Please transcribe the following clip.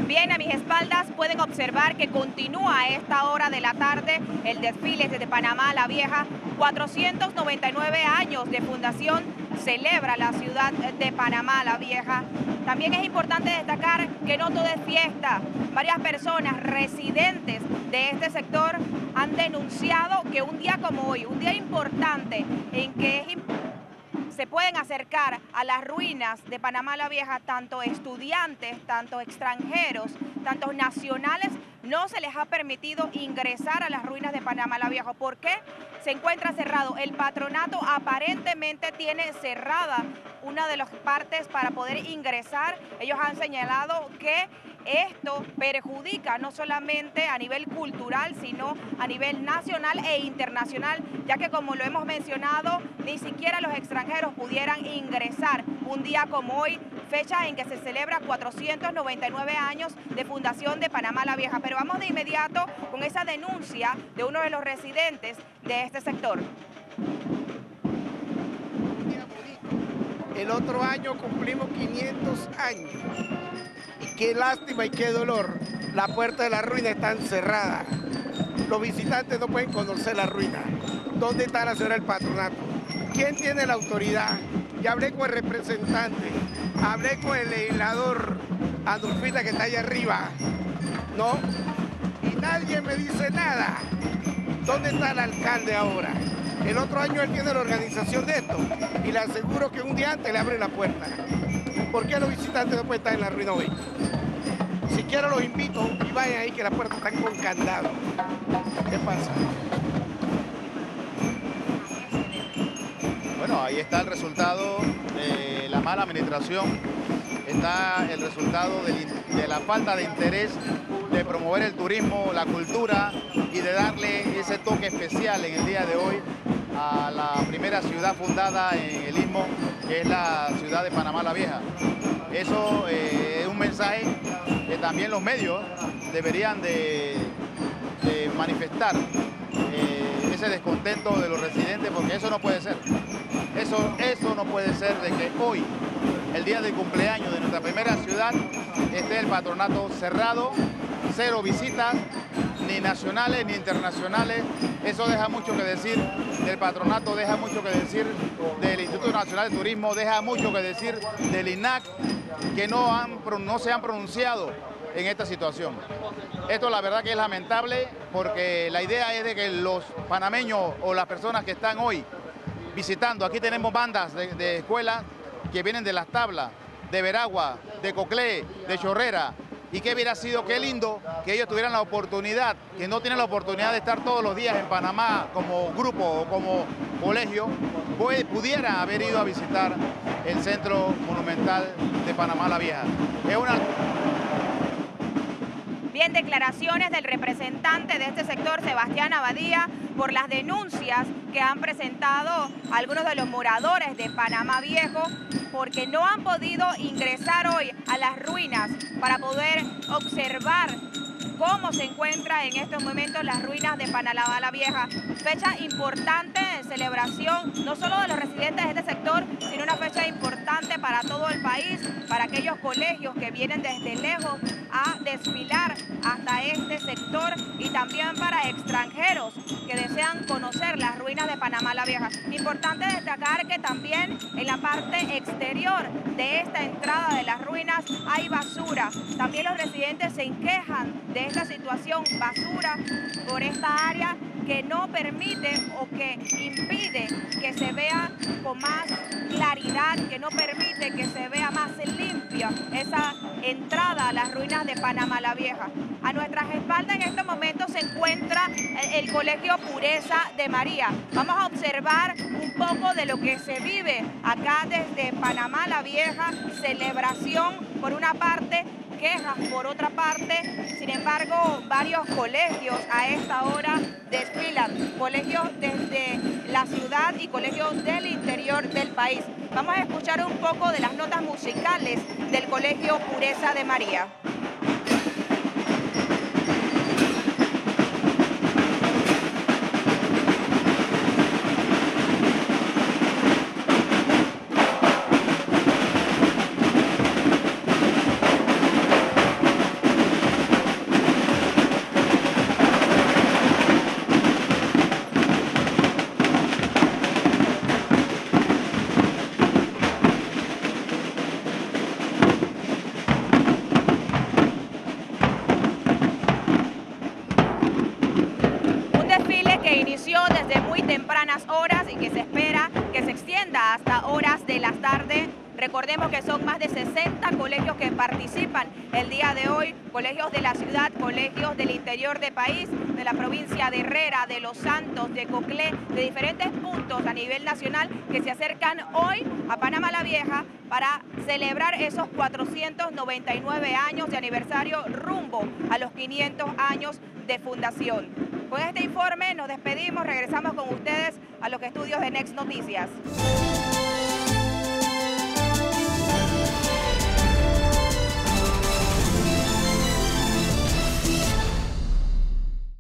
Bien, a mis espaldas pueden observar que continúa a esta hora de la tarde el desfile desde Panamá la Vieja. 499 años de fundación celebra la ciudad de Panamá la Vieja. También es importante destacar que no todo es fiesta. Varias personas residentes de este sector han denunciado que un día como hoy, un día importante en que se pueden acercar a las ruinas de Panamá la Vieja, tanto estudiantes, tanto extranjeros, tanto nacionales, no se les ha permitido ingresar a las ruinas de Panamá la Vieja. ¿Por qué? Se encuentra cerrado. El patronato aparentemente tiene cerrada una de las partes para poder ingresar. Ellos han señalado que esto perjudica no solamente a nivel cultural, sino a nivel nacional e internacional, ya que, como lo hemos mencionado, ni siquiera los extranjeros pudieran ingresar un día como hoy, fecha en que se celebra 499 años de fundación de Panamá la Vieja. Pero vamos de inmediato con esa denuncia de uno de los residentes de este sector. El otro año cumplimos 500 años. Y qué lástima y qué dolor. Las puertas de la ruina están cerradas. Los visitantes no pueden conocer la ruina. ¿Dónde está la señora del patronato? ¿Quién tiene la autoridad? Ya hablé con el representante, hablé con el legislador Adolfita que está allá arriba, ¿no? Y nadie me dice nada. ¿Dónde está el alcalde ahora? El otro año él tiene la organización de esto y le aseguro que un día antes le abre la puerta. ¿Por qué los visitantes no pueden estar en la ruina hoy? Si quiero los invito y vayan ahí que las puertas están con candado. ¿Qué pasa? Bueno, ahí está el resultado de la mala administración, está el resultado de la falta de interés de promover el turismo, la cultura y de darle ese toque especial en el día de hoy a la primera ciudad fundada en el Istmo, que es la ciudad de Panamá la Vieja. Eso es un mensaje que también los medios deberían de manifestar ese descontento de los residentes, porque eso no puede ser. Eso no puede ser de que hoy, el día del cumpleaños de nuestra primera ciudad, esté el patronato cerrado, cero visitas, ni nacionales ni internacionales. Eso deja mucho que decir del patronato, deja mucho que decir del Instituto Nacional de Turismo, deja mucho que decir del INAC, que no se han pronunciado en esta situación. Esto la verdad que es lamentable, porque la idea es de que los panameños o las personas que están hoy visitando, aquí tenemos bandas de escuelas que vienen de Las Tablas, de Veragua, de Coclé, de Chorrera, y que hubiera sido, qué lindo que ellos tuvieran la oportunidad, que no tienen la oportunidad de estar todos los días en Panamá como grupo o como colegio, pues pudiera haber ido a visitar el Centro Monumental de Panamá la Vieja. Es una... Bien, declaraciones del representante de este sector, Sebastián Abadía, por las denuncias que han presentado algunos de los moradores de Panamá Viejo, porque no han podido ingresar hoy a las ruinas para poder observar cómo se encuentra en estos momentos las ruinas de Panamá la Vieja. Fecha importante de celebración, no solo de los residentes de este sector, sino una fecha importante para todo el país, para aquellos colegios que vienen desde lejos a desfilar hasta este sector, y también para extranjeros que desean conocer las ruinas de Panamá la Vieja. Importante destacar que también en la parte exterior de esta entrada de las ruinas hay basura. También los residentes se quejan de esta situación, basura por esta área que no permite o que impide que se vea con más claridad, que no permite que se vea más limpia esa entrada a las ruinas de Panamá la Vieja. A nuestras espaldas en este momento se encuentra el Colegio Pureza de María. Vamos a observar un poco de lo que se vive acá desde Panamá la Vieja, celebración por una parte, quejas por otra parte. Sin embargo, varios colegios a esta hora desfilan, colegios desde la ciudad y colegios del interior del país. Vamos a escuchar un poco de las notas musicales del Colegio Pureza de María. tempranas horas y que se espera que se extienda hasta horas de la tarde. Recordemos que son más de 60 colegios que participan el día de hoy, colegios de la ciudad, colegios del interior del país, de la provincia de Herrera, de Los Santos, de Coclé, de diferentes puntos a nivel nacional que se acercan hoy a Panamá la Vieja para celebrar esos 499 años de aniversario rumbo a los 500 años de fundación. Con este informe nos despedimos, regresamos con ustedes a los estudios de Next Noticias.